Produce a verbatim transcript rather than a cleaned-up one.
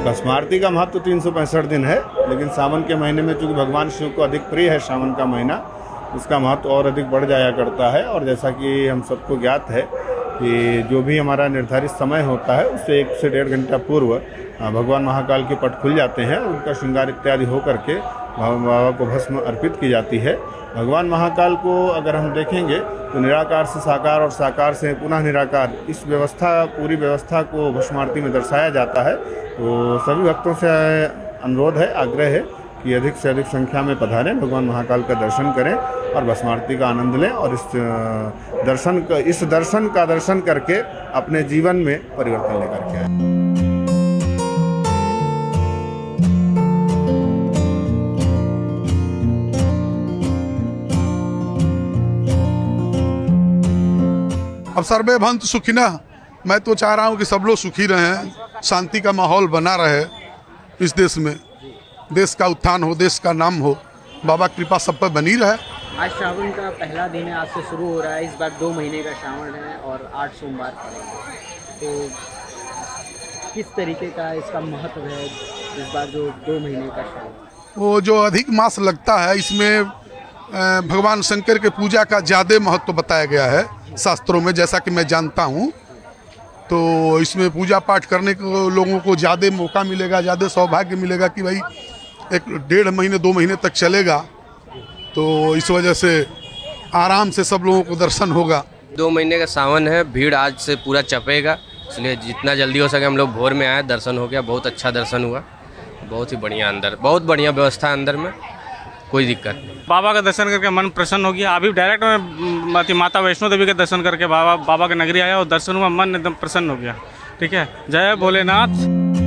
भस्म आरती का महत्व तो तीन सौ पैंसठ दिन है, लेकिन सावन के महीने में चूँकि भगवान शिव को अधिक प्रिय है सावन का महीना, उसका महत्व और अधिक बढ़ जाया करता है। और जैसा कि हम सबको ज्ञात है कि जो भी हमारा निर्धारित समय होता है उससे एक से डेढ़ घंटा पूर्व भगवान महाकाल के पट खुल जाते हैं, उनका श्रृंगार इत्यादि हो करके बाबा को भस्म अर्पित की जाती है। भगवान महाकाल को अगर हम देखेंगे तो निराकार से साकार और साकार से पुनः निराकार, इस व्यवस्था पूरी व्यवस्था को भस्म आरती में दर्शाया जाता है। तो सभी भक्तों से अनुरोध है, आग्रह है कि अधिक से अधिक संख्या में पधारें, भगवान महाकाल का दर्शन करें और भस्म आरती का आनंद लें और इस दर्शन का इस दर्शन का दर्शन करके अपने जीवन में परिवर्तन लेकर के आए। अब सर्वे भंत सुखिनः, मैं तो चाह रहा हूँ कि सब लोग सुखी रहें, शांति का माहौल बना रहे इस देश में, देश का उत्थान हो, देश का नाम हो, बाबा कृपा सब पर बनी रहे। आज श्रावण का पहला दिन है, आज से शुरू हो रहा है। इस बार दो महीने का श्रावण है और आठ सोमवार पड़ेंगे, तो किस तरीके का इसका महत्व है इस बार जो दो महीने का श्रावण? वो जो अधिक मास लगता है, इसमें भगवान शंकर के पूजा का ज़्यादा महत्व बताया गया है शास्त्रों में, जैसा कि मैं जानता हूँ। तो इसमें पूजा पाठ करने को लोगों को ज़्यादा मौका मिलेगा, ज़्यादा सौभाग्य मिलेगा कि भाई एक डेढ़ महीने दो महीने तक चलेगा, तो इस वजह से आराम से सब लोगों को दर्शन होगा। दो महीने का सावन है, भीड़ आज से पूरा चपेगा, इसलिए जितना जल्दी हो सके हम लोग भोर में आए, दर्शन हो गया, बहुत अच्छा दर्शन हुआ, बहुत ही बढ़िया, अंदर बहुत बढ़िया व्यवस्था, अंदर में कोई दिक्कत नहीं। बाबा का दर्शन करके मन प्रसन्न हो गया। अभी डायरेक्ट मैं माता वैष्णो देवी के दर्शन करके बाबा बाबा के नगरी आया और दर्शन हुआ, मन एकदम प्रसन्न हो गया। ठीक है, जय भोलेनाथ।